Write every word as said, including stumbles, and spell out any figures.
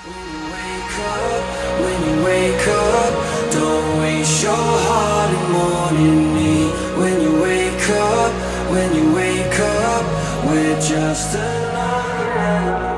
Wake up, when you wake up, don't waste your heart in mourning me. When you wake up, when you wake up, we're just another